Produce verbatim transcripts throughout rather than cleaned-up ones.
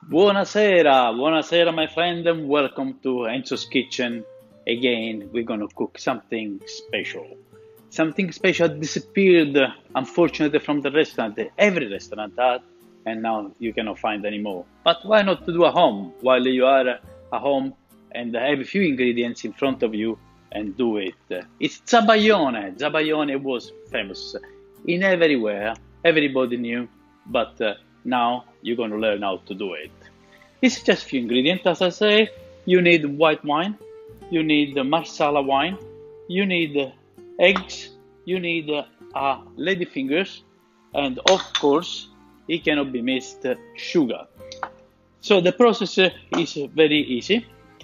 Buonasera, buonasera, my friend, and welcome to Enzo's Kitchen. Again, we're gonna cook something special. Something special disappeared, unfortunately, from the restaurant. Every restaurant had, and now you cannot find anymore. But why not to do at home while you are at home and have a few ingredients in front of you and do it? It's Zabaione. Zabaione was famous in everywhere. Everybody knew, but uh, now you're gonna learn how to do it. It's just a few ingredients, as I say. You need white wine, you need marsala wine, you need eggs, you need uh, lady fingers, and of course, it cannot be missed, sugar. So the process is very easy.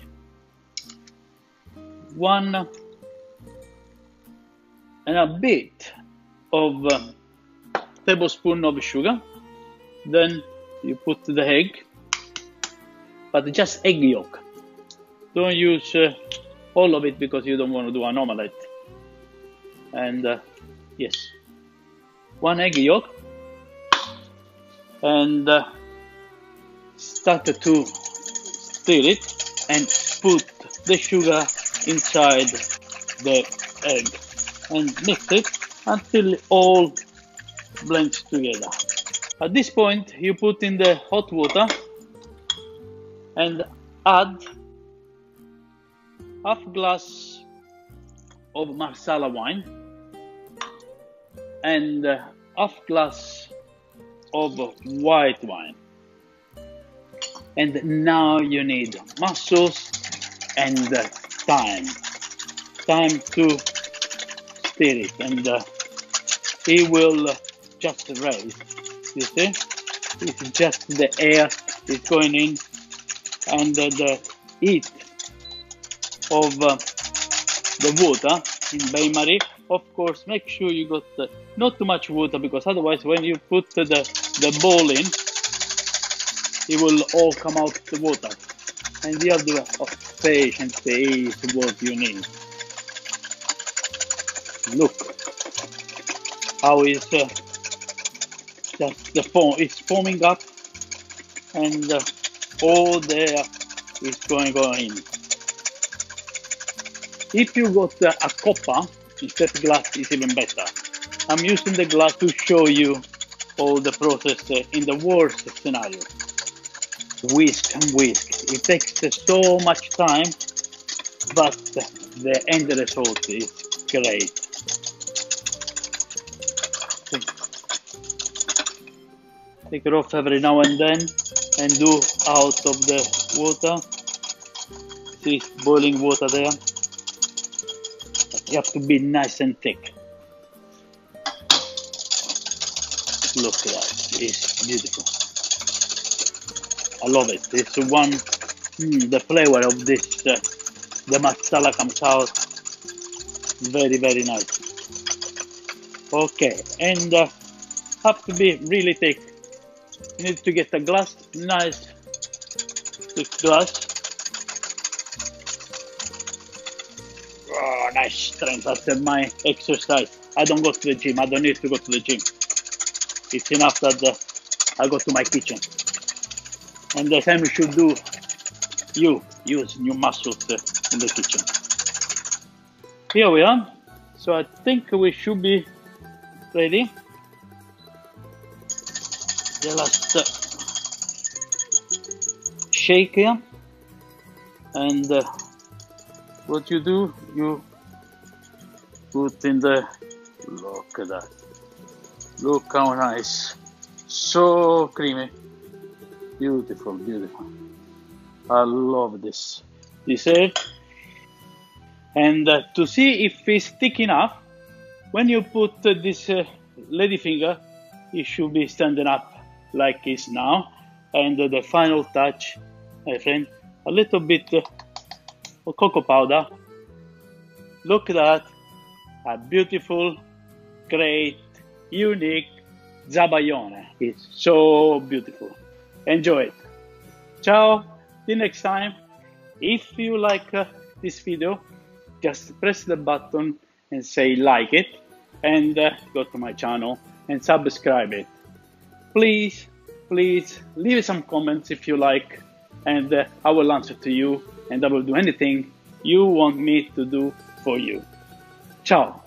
One and a bit of uh, tablespoon of sugar, then you put the egg, but just egg yolk. Don't use uh, all of it because you don't want to do an omelette. And uh, yes, one egg yolk, and uh, start to stir it and put the sugar inside the egg and mix it until it all blends together. At this point, you put in the hot water and add half glass of marsala wine and half glass of white wine. And now you need muscles and time. Time to stir it, and uh, it will just rise. You see? It's just the air is going in, and uh, the heat of uh, the water in bain-marie. Of course, make sure you got uh, not too much water, because otherwise when you put the, the bowl in, it will all come out the water. And the other of patience is what you need. Look how it's uh, just the foam, it's foaming up, and uh, all there is going on in. If you got uh, a copper instead of glass, is even better. I'm using the glass to show you all the process uh, in the worst scenario. Whisk and whisk. It takes uh, so much time, but the end result is great. Take it off every now and then and do out of the water. See, boiling water there. You have to be nice and thick. Look at that, it's beautiful. I love it. It's one, mm, the flavor of this, uh, the marsala comes out very, very nice. Okay, and uh, have to be really thick. You need to get a glass, nice thick glass. Oh, nice strength after my exercise. I don't go to the gym. I don't need to go to the gym. It's enough that uh, I go to my kitchen. And the same you should do. You use new muscles uh, in the kitchen. Here we are. So I think we should be ready. The last uh, shake here, and uh, what you do, you put in the, look at that, look how nice, so creamy, beautiful, beautiful. I love this dessert. And uh, to see if it's thick enough, when you put uh, this uh, lady finger, it should be standing up like this now. And uh, the final touch, my friend, a little bit uh, of cocoa powder. Look at that, a beautiful, great, unique Zabaione. It's so beautiful. Enjoy it. Ciao, till next time. If you like uh, this video, just press the button and say like it, and uh, go to my channel and subscribe it. Please please leave some comments if you like, and uh, I will answer to you, and I will do anything you want me to do for you. Ciao!